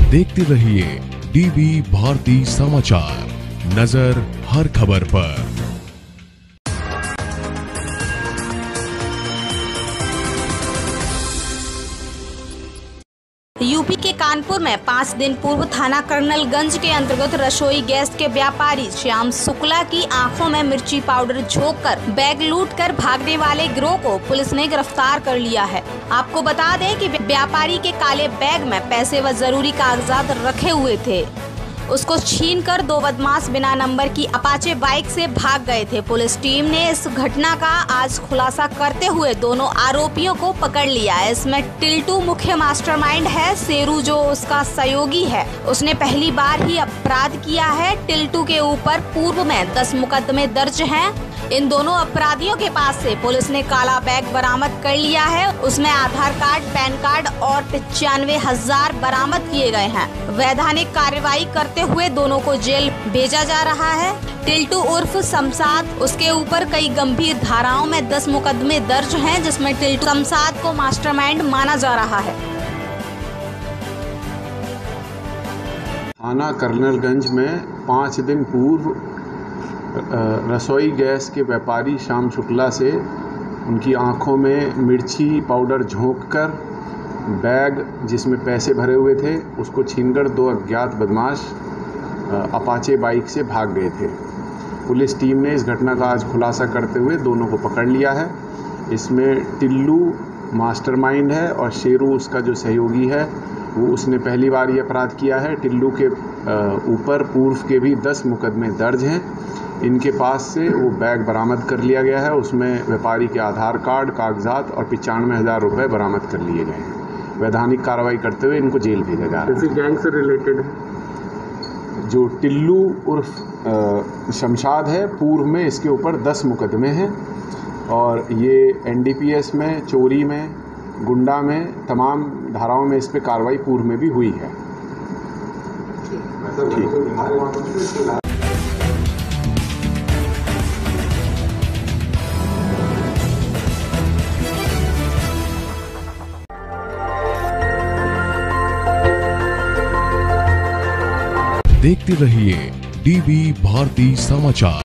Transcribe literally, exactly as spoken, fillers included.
देखते रहिए डीवी भारती समाचार, नजर हर खबर पर। यूपी के कानपुर में पाँच दिन पूर्व थाना कर्नलगंज के अंतर्गत रसोई गैस के व्यापारी श्याम शुक्ला की आंखों में मिर्ची पाउडर झोंककर बैग लूटकर भागने वाले गिरोह को पुलिस ने गिरफ्तार कर लिया है। आपको बता दें कि व्यापारी के काले बैग में पैसे व जरूरी कागजात रखे हुए थे। उसको छीनकर दो बदमाश बिना नंबर की अपाचे बाइक से भाग गए थे। पुलिस टीम ने इस घटना का आज खुलासा करते हुए दोनों आरोपियों को पकड़ लिया। इसमें टिल्टू मुख्य मास्टरमाइंड है। शेरू जो उसका सहयोगी है, उसने पहली बार ही अपराध किया है। टिल्टू के ऊपर पूर्व में दस मुकदमे दर्ज हैं। इन दोनों अपराधियों के पास से पुलिस ने काला बैग बरामद कर लिया है। उसमें आधार कार्ड, पैन कार्ड और पचानवे हजार बरामद किए गए हैं। वैधानिक कार्रवाई करते हुए दोनों को जेल भेजा जा रहा है। टिल्टू उर्फ शमशाद, उसके ऊपर कई गंभीर धाराओं में दस मुकदमे दर्ज हैं, जिसमें टिल्टू शमशाद को मास्टरमाइंड माना जा रहा है। थाना कर्नलगंज में पाँच दिन पूर्व रसोई गैस के व्यापारी श्याम शुक्ला से उनकी आंखों में मिर्ची पाउडर झोंककर बैग जिसमें पैसे भरे हुए थे उसको छीनकर दो अज्ञात बदमाश अपाचे बाइक से भाग गए थे। पुलिस टीम ने इस घटना का आज खुलासा करते हुए दोनों को पकड़ लिया है। इसमें टिल्लू मास्टरमाइंड है और शेरू उसका जो सहयोगी है, वो उसने पहली बार ये अपराध किया है। टिल्लू के ऊपर पूर्व के भी दस मुकदमे दर्ज हैं। इनके पास से वो बैग बरामद कर लिया गया है। उसमें व्यापारी के आधार कार्ड, कागजात और पचानवे हज़ार रुपये बरामद कर लिए गए हैं। वैधानिक कार्रवाई करते हुए इनको जेल भेजा जा रहा है। इसी गैंग से रिलेटेड है जो टिल्लू उर्फ शमशाद है, पूर्व में इसके ऊपर दस मुकदमे हैं और ये एन डी पी एस में, चोरी में, गुंडा में, तमाम धाराओं में इस पे कार्रवाई पूर्व में भी हुई है। ठीक। देखते रहिए डीवी भारती समाचार।